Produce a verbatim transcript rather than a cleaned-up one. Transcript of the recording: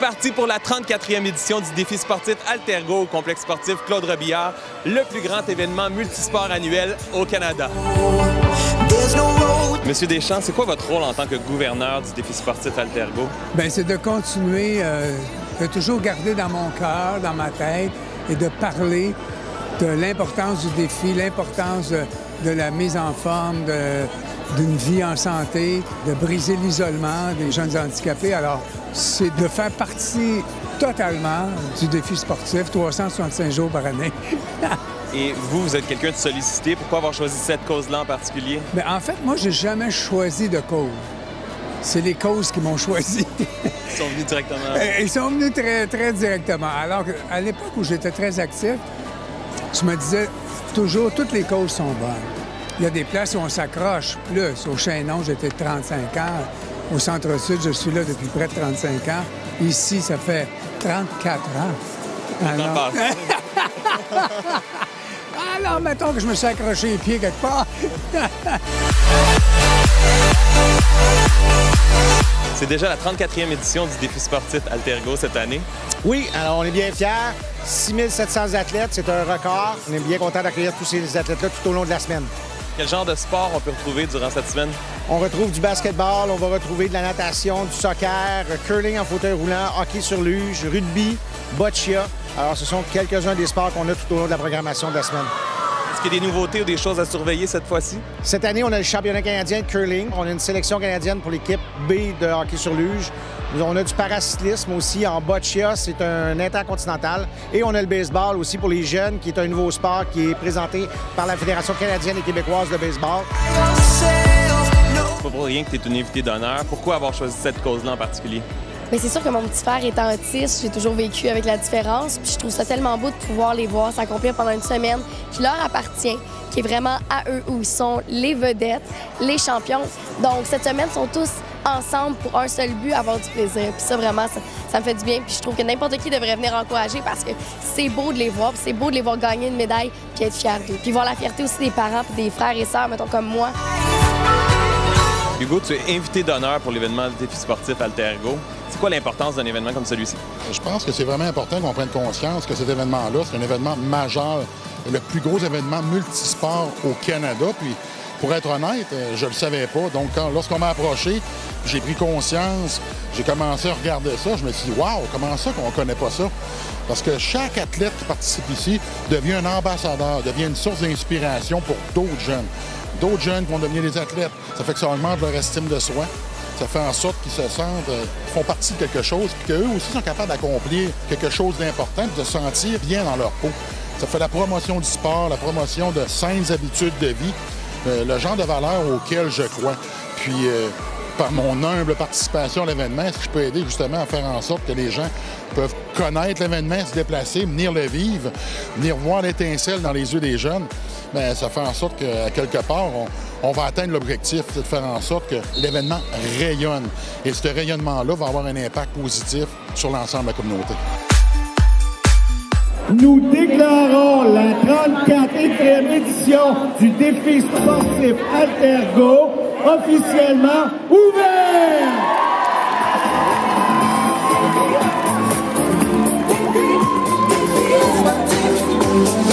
parti pour la trente-quatrième édition du défi sportif Altergo au complexe sportif Claude Robillard, le plus grand événement multisport annuel au Canada. Monsieur Deschamps, c'est quoi votre rôle en tant que gouverneur du défi sportif Altergo? Bien, c'est de continuer, euh, de toujours garder dans mon cœur, dans ma tête, et de parler de l'importance du défi, l'importance de, de la mise en forme, d'une vie en santé, de briser l'isolement des jeunes handicapés. Alors, c'est de faire partie totalement du défi sportif, trois cent soixante-cinq jours par année. Et vous, vous êtes quelqu'un de sollicité. Pourquoi avoir choisi cette cause-là en particulier? Bien, en fait, moi, j'ai jamais choisi de cause. C'est les causes qui m'ont choisi. Ils sont venus directement? Ils sont venus très, très directement. Alors qu'à l'époque où j'étais très actif, je me disais toujours, toutes les causes sont bonnes. Il y a des places où on s'accroche plus. Au Chaînon, j'étais trente-cinq ans. Au Centre-Sud, je suis là depuis près de trente-cinq ans. Ici, ça fait trente-quatre ans. Alors, Alors mettons que je me suis accroché les pieds quelque part. C'est déjà la trente-quatrième édition du défi sportif Altergo cette année. Oui, alors on est bien fiers. six mille sept cents athlètes, c'est un record. On est bien content d'accueillir tous ces athlètes-là tout au long de la semaine. Quel genre de sport on peut retrouver durant cette semaine? On retrouve du basketball, on va retrouver de la natation, du soccer, curling en fauteuil roulant, hockey sur luge, rugby, boccia. Alors, ce sont quelques-uns des sports qu'on a tout au long de la programmation de la semaine. Est-ce qu'il y a des nouveautés ou des choses à surveiller cette fois-ci? Cette année, on a le championnat canadien de curling. On a une sélection canadienne pour l'équipe B de hockey sur luge. On a du paracyclisme aussi en boccia, c'est un intercontinental. Et on a le baseball aussi pour les jeunes, qui est un nouveau sport qui est présenté par la Fédération canadienne et québécoise de baseball. C'est pas pour rien que tu es une invitée d'honneur. Pourquoi avoir choisi cette cause-là en particulier? Bien, c'est sûr que mon petit frère étant autiste, j'ai toujours vécu avec la différence. Puis je trouve ça tellement beau de pouvoir les voir s'accomplir pendant une semaine qui leur appartient, qui est vraiment à eux, où ils sont les vedettes, les champions. Donc, cette semaine, ils sont tous ensemble pour un seul but, avoir du plaisir. Puis ça, vraiment, ça, ça me fait du bien. Puis je trouve que n'importe qui devrait venir encourager parce que c'est beau de les voir, puis c'est beau de les voir gagner une médaille puis être fiers d'eux. Puis voir la fierté aussi des parents puis des frères et sœurs, mettons, comme moi. Hugo, tu es invité d'honneur pour l'événement du défi sportif Altergo. C'est quoi l'importance d'un événement comme celui-ci? Je pense que c'est vraiment important qu'on prenne conscience que cet événement-là, c'est un événement majeur, le plus gros événement multisport au Canada. Puis, pour être honnête, je ne le savais pas. Donc, lorsqu'on m'a approché, j'ai pris conscience, j'ai commencé à regarder ça. Je me suis dit, waouh, comment ça qu'on ne connaît pas ça? Parce que chaque athlète qui participe ici devient un ambassadeur, devient une source d'inspiration pour d'autres jeunes. D'autres jeunes vont devenir des athlètes. Ça fait que ça augmente leur estime de soi. Ça fait en sorte qu'ils se sentent, euh, font partie de quelque chose, puis qu'eux aussi sont capables d'accomplir quelque chose d'important, de se sentir bien dans leur peau. Ça fait la promotion du sport, la promotion de saines habitudes de vie, euh, le genre de valeur auquel je crois. Puis, euh, par mon humble participation à l'événement, est-ce que je peux aider justement à faire en sorte que les gens peuvent connaître l'événement, se déplacer, venir le vivre, venir voir l'étincelle dans les yeux des jeunes? Bien, ça fait en sorte qu'à quelque part, on, on va atteindre l'objectif, c'est de faire en sorte que l'événement rayonne. Et ce rayonnement-là va avoir un impact positif sur l'ensemble de la communauté. Nous déclarons la trente-quatrième édition du défi sportif Altergo officiellement ouvert!